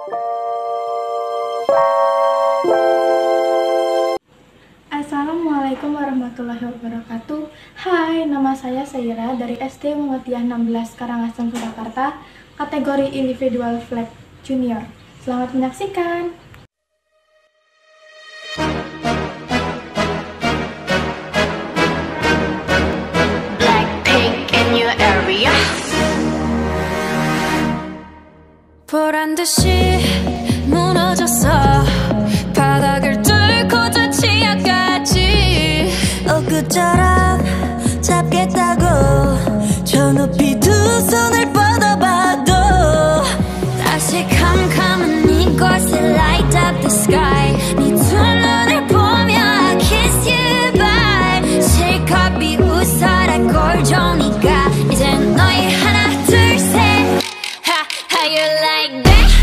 Assalamualaikum warahmatullahi wabarakatuh. Hai, nama saya Saira dari SD Muhammadiyah 16 Karangasem, Surakarta, kategori individual flag junior. Selamat menyaksikan. Blackpink in your area. 보란 듯이 무너졌어. 바닥을 뚫고 저 지하까지. 엊그처럼 잡겠다고 저 높이 두 손을 뻗어봐도 다시 캄캄한 이곳에 light up the sky. 네 두 눈을 보며 I kiss you bye. 실컷 비웃어라 꼴좋으니까 이젠 너희 하나 둘 셋. How you like that?